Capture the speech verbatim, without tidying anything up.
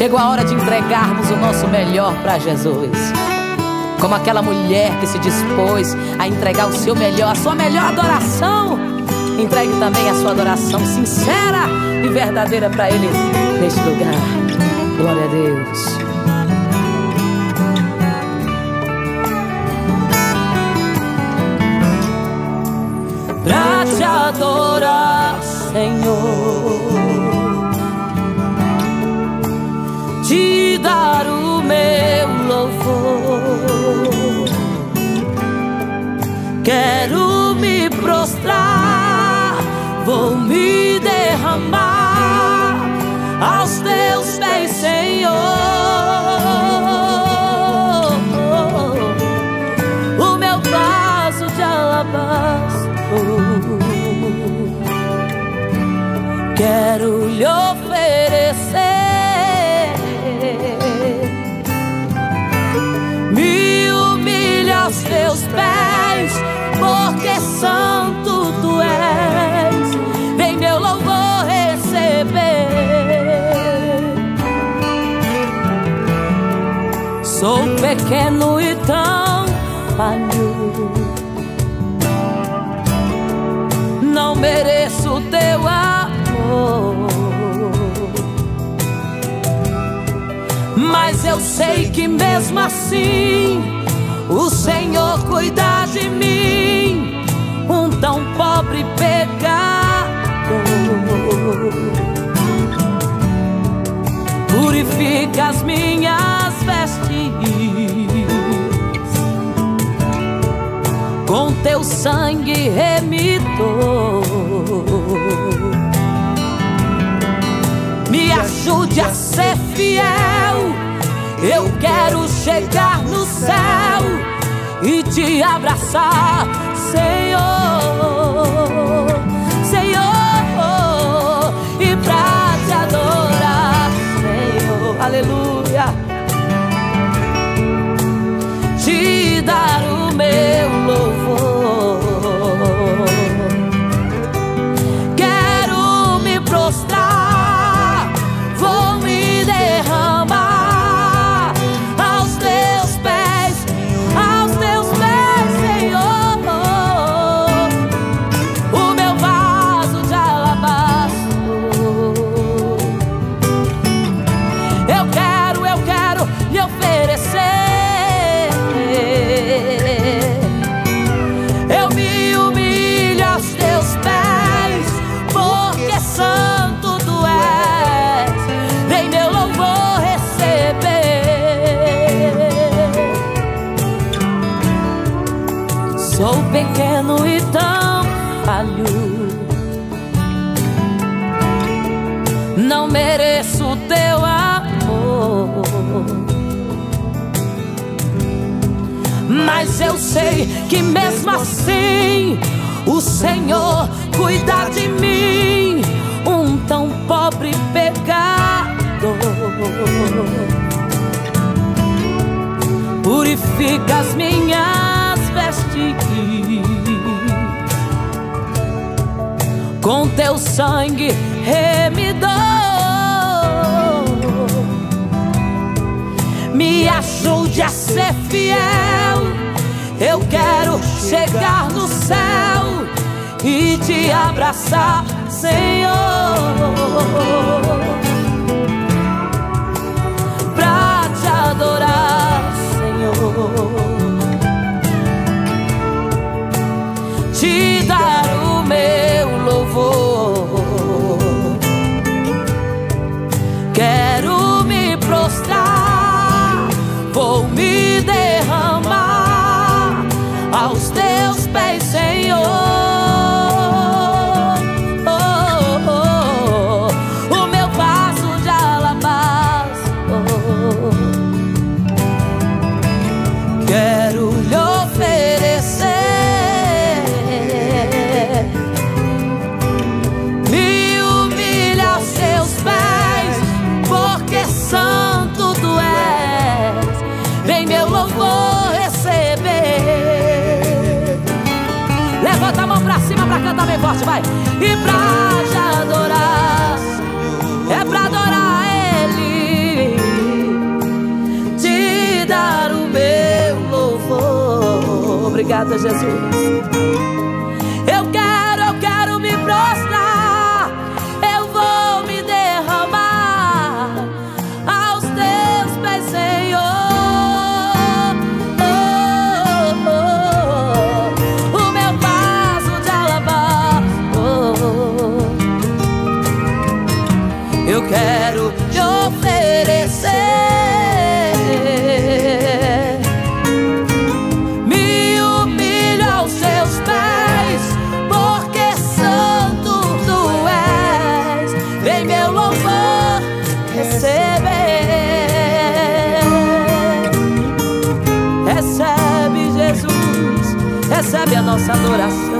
Chegou a hora de entregarmos o nosso melhor para Jesus. Como aquela mulher que se dispôs a entregar o seu melhor, a sua melhor adoração. Entregue também a sua adoração sincera e verdadeira para Ele neste lugar. Glória a Deus. Pra te adorar, Senhor, te dar o meu louvor, quero me prostrar, vou me derramar aos teus pés, Senhor. O meu vaso de alabastro quero lhe oferecer, me humilha aos teus pés, porque santo tu és. Vem meu louvor receber. Sou pequeno e tão falho, não mereço teu amor, mas eu sei que mesmo assim o Senhor cuida de mim, um tão pobre pecador. Purifica as minhas vestes com teu sangue remidor. Me ajude a ser fiel, eu quero chegar no céu e te abraçar, Senhor, Senhor, e pra te adorar, Senhor, aleluia, te dar o meu louvor, quero me prostrar, vou me derramar aos teus pés, aos teus pés, Senhor. O meu vaso de alabastro, eu quero, eu quero lhe oferecer. Eu me humilho aos teus pés, porque santo tu és. Vem meu louvor receber. Sou pequeno e tão falho, não mereço o teu amor, mas eu sei que mesmo assim o Senhor cuida de mim, um tão pobre pecador. Purifica as minhas vestes com teu sangue remidor. Me ajude a ser fiel, eu quero chegar no céu e te abraçar, Senhor, pra te adorar, Senhor, te dar o meu louvor, quero me prostrar, vou me derramar aos teus pés, Senhor. Oh, oh, oh, o meu vaso de alabastro, quero lhe oferecer, me humilha aos teus pés, porque santo tu és. Vem meu louvor receber. Levanta a mão pra cima pra cantar bem forte, vai. E pra te adorar, é pra adorar Ele. canta, Jesus. Eu quero, eu quero me prostrar, eu vou me derramar aos teus pés, Senhor. Oh, oh, oh, o meu vaso de alabastro. Eu quero te oferecer, me humilho aos seus pés, porque santo tu és. Vem meu louvor receber. Recebe, Jesus, recebe a nossa adoração.